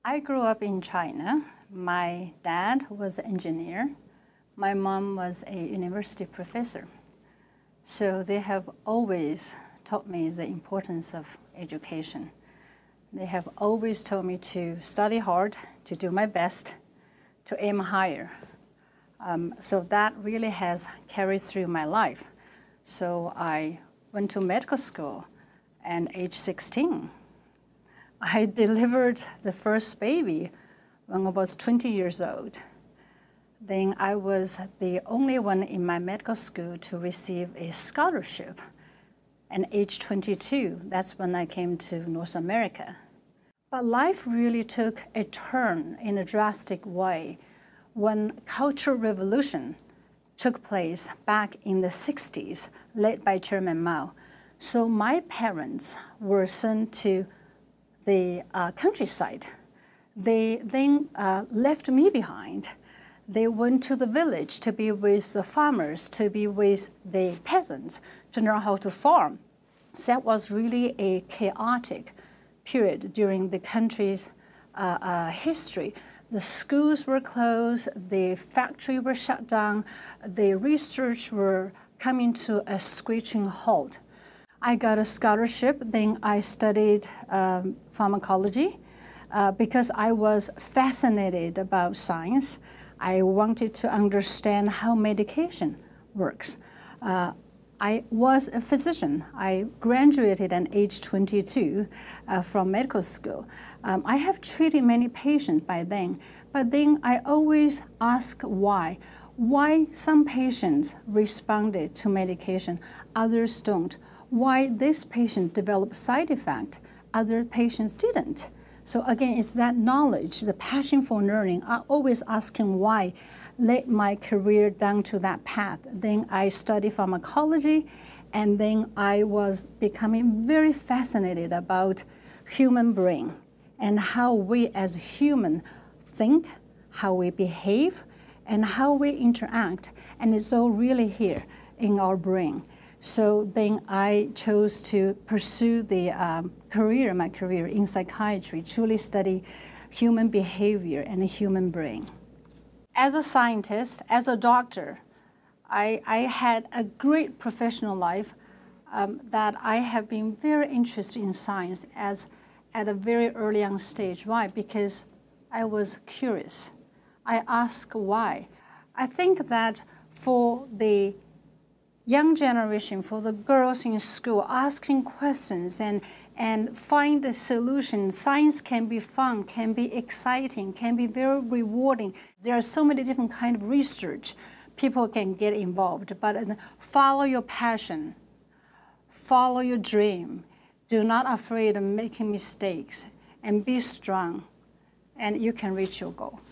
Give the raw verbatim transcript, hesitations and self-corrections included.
I grew up in China. My dad was an engineer. My mom was a university professor. So they have always taught me the importance of education. They have always told me to study hard, to do my best, to aim higher. Um, so that really has carried through my life. So I went to medical school, and age sixteen, I delivered the first baby when I was twenty years old. Then I was the only one in my medical school to receive a scholarship. And age twenty-two, that's when I came to North America. But life really took a turn in a drastic way when Cultural Revolution took place back in the sixties, led by Chairman Mao. So my parents were sent to the uh, countryside. They then uh, left me behind. They went to the village to be with the farmers, to be with the peasants, to learn how to farm. So that was really a chaotic period during the country's uh, uh, history. The schools were closed, the factory were shut down, the research were coming to a screeching halt. I got a scholarship, then I studied um, pharmacology uh, because I was fascinated about science. I wanted to understand how medication works. Uh, I was a physician. I graduated at age twenty-two uh, from medical school. Um, I have treated many patients by then, but then I always ask why. Why some patients responded to medication, others don't. Why this patient developed side effect, other patients didn't. So again, it's that knowledge, the passion for learning. I always asking why led my career down to that path. Then I studied pharmacology, and then I was becoming very fascinated about human brain and how we as human think, how we behave, and how we interact. And it's all really here in our brain. So then I chose to pursue the um, career, my career in psychiatry, truly study human behavior and the human brain. As a scientist, as a doctor, I, I had a great professional life um, that I have been very interested in science as at a very early on stage. Why? Because I was curious. I asked why. I think that for the young generation, for the girls in school, asking questions and, and find the solution. Science can be fun, can be exciting, can be very rewarding. There are so many different kinds of research people can get involved, but follow your passion, follow your dream. Do not afraid of making mistakes, and be strong, and you can reach your goal.